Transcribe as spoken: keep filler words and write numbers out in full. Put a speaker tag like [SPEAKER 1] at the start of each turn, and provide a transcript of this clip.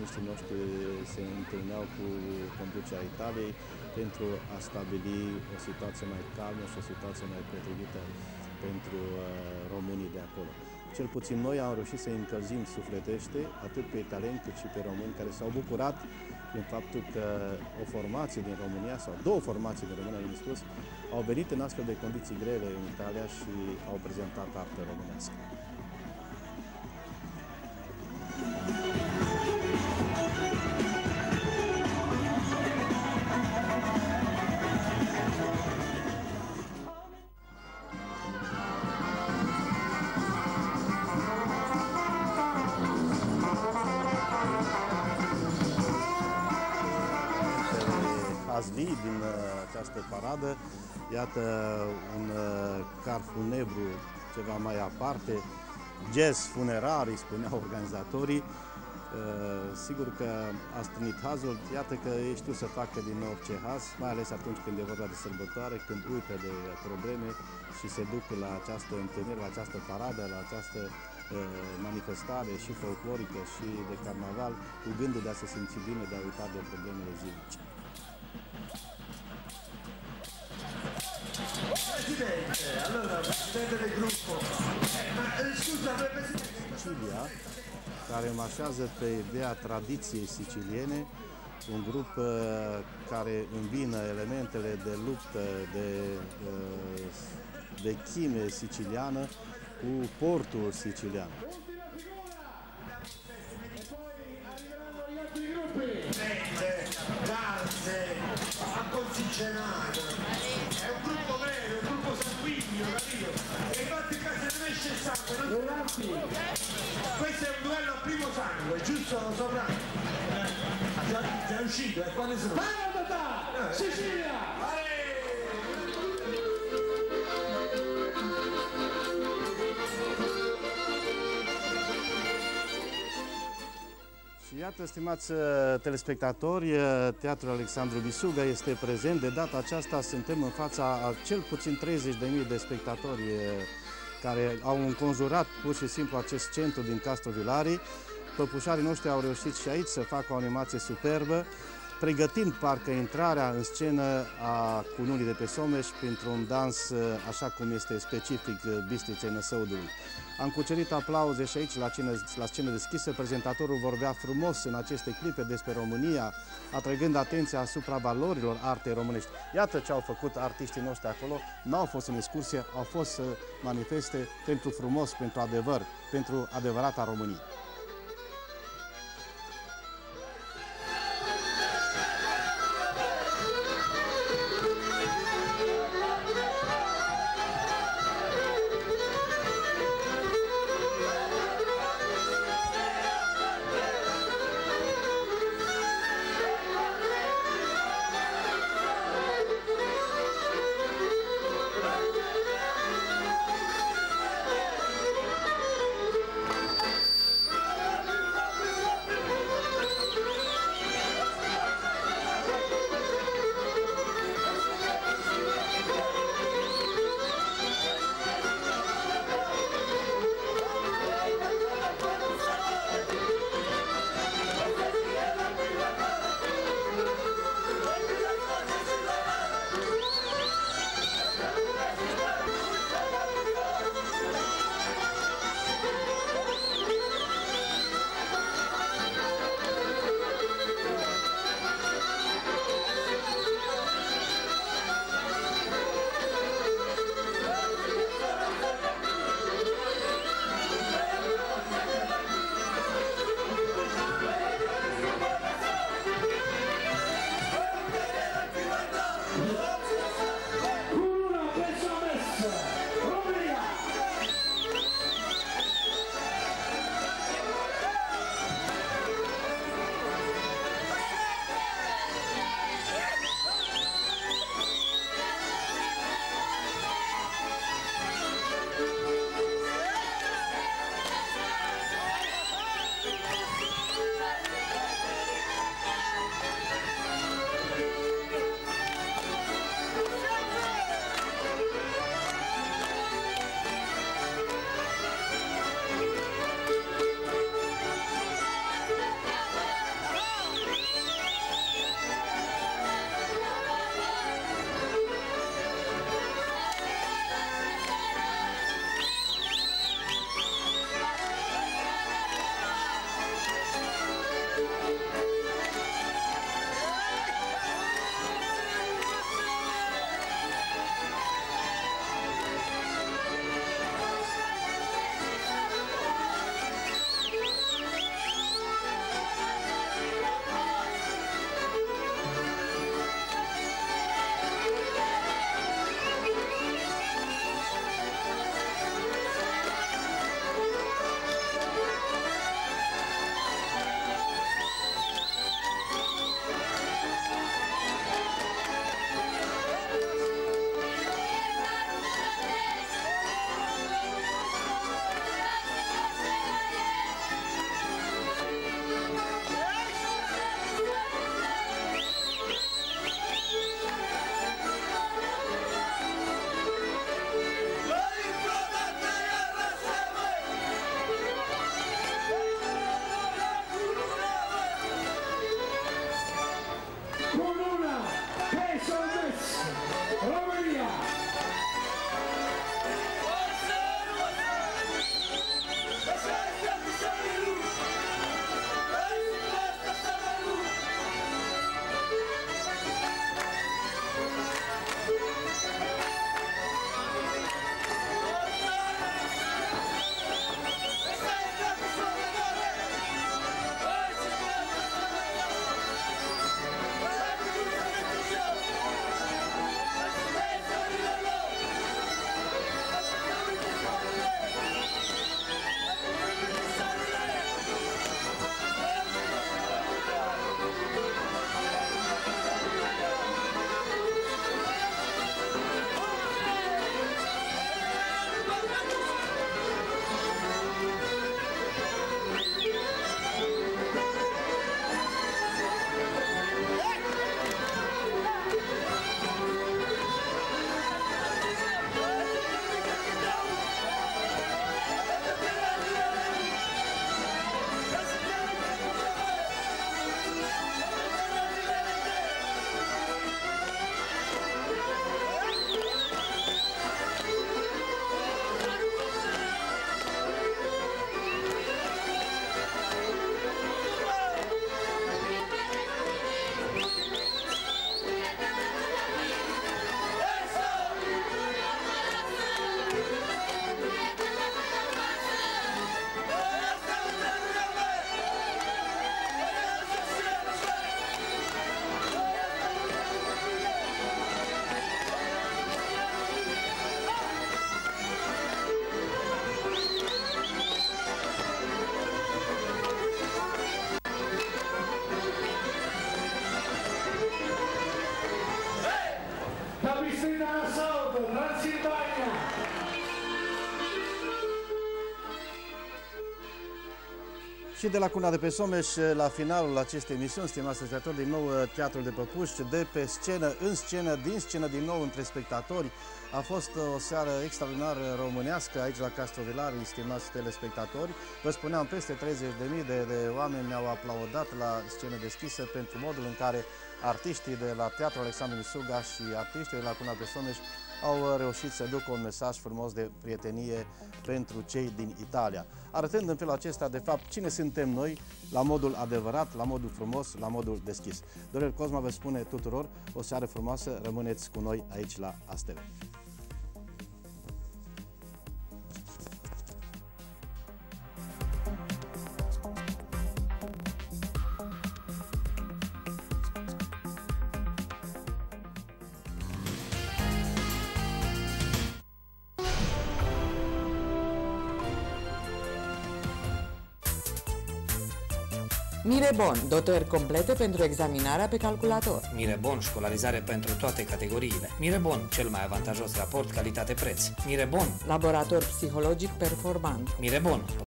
[SPEAKER 1] miniștrii noștri se întâlneau cu conducerea Italiei pentru a stabili o situație mai calmă și o situație mai potrivită pentru uh, românii de acolo. Cel puțin noi am reușit să încălzim sufletește atât pe italieni cât și pe români care s-au bucurat prin faptul că o formație din România, sau două formații din România, am spus, au venit în astfel de condiții grele în Italia și au prezentat artă românească. Hazlii din această paradă, iată un car funebru ceva mai aparte, jazz funerar, îi spuneau organizatorii. Sigur că a strânit hazul, iată că ei știu să facă din orice haz, mai ales atunci când e vorba de sărbătoare, când uită de probleme și se duc la această întâlnire, la această paradă, la această manifestare și folclorică și de carnaval, cu gândul de a se simți bine, de a uita de problemele zilnice.
[SPEAKER 2] Presidente, allora, presidente del gruppo, eh, ma eh, scusa, presidente...
[SPEAKER 1] Sicilia, care mașează pe ideea tradiției siciliene, un grup uh, care îmbină elementele de luptă, de uh, vechime siciliană cu portul sicilian.
[SPEAKER 2] È un gruppo vero, un gruppo sanguigno, capito? E infatti qua se ne esce il sangue, non si questo è un duello a primo sangue, giusto Soprano? Già, già è uscito, e quali sono? Parata! Sicilia!
[SPEAKER 1] Și iată, stimați telespectatori, Teatrul Alexandru Bisuga este prezent. De data aceasta suntem în fața a cel puțin treizeci de mii de spectatori care au înconjurat pur și simplu acest centru din Castro Villari. Păpușarii noștri au reușit și aici să facă o animație superbă, pregătind parcă intrarea în scenă a Cununii de pe Someș printr-un dans așa cum este specific Bistriței Năsăudului. Am cucerit aplauze și aici la, cine, la scenă deschisă. Prezentatorul vorbea frumos în aceste clipe despre România, atrăgând atenția asupra valorilor artei românești. Iată ce au făcut artiștii noștri acolo. N-au fost în excursie, au fost să manifeste pentru frumos, pentru adevăr, pentru adevărata Românie. Și de la Cuna de pe Someș, la finalul acestei emisiuni, stimați ascultători, din nou Teatrul de Păpuși, de pe scenă, în scenă, din scenă, din nou între spectatori. A fost o seară extraordinar românească aici la Castrovilari, stimați telespectatori. Vă spuneam, peste treizeci de mii de, de oameni ne-au aplaudat la scenă deschisă pentru modul în care artiștii de la Teatrul Alexandru Bisuga și artiștii de la Cuna de pe Someș au reușit să ducă un mesaj frumos de prietenie pentru cei din Italia, arătând în felul acesta, de fapt, cine suntem noi, la modul adevărat, la modul frumos, la modul deschis. Dorel Cosma vă spune tuturor o seară frumoasă, rămâneți cu noi aici la A S T V.
[SPEAKER 3] Mirebon, dotări complete pentru examinarea pe calculator.
[SPEAKER 4] Mirebon, școlarizare pentru toate categoriile. Mirebon, cel mai avantajos raport calitate-preț. Mirebon,
[SPEAKER 3] laborator psihologic performant.
[SPEAKER 4] Mirebon,